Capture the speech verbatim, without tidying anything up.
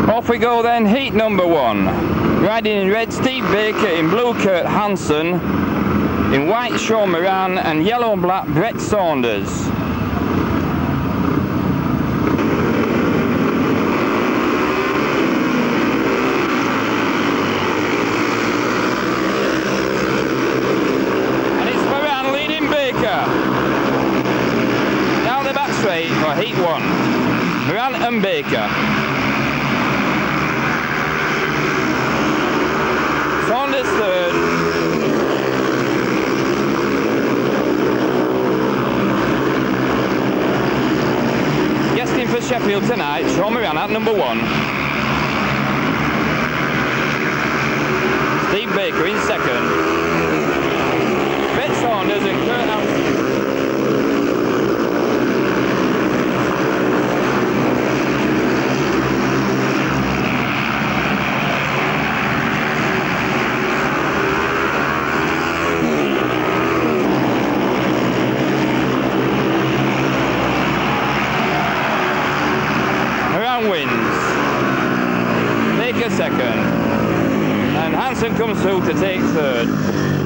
Off we go then, heat number one. Riding in red, Steve Baker; in blue, Kurt Hansen; in white, Shawn Moran; and yellow and black, Brett Saunders. And it's Moran leading Baker. Down the back straight for heat one. Moran and Baker. Saunders third. Guesting for Sheffield tonight, Shawn Moran at number one. Steve Baker in second. Brett Saunders and Kurt Hansen. Wins. Baker second, and Hansen comes through to take third.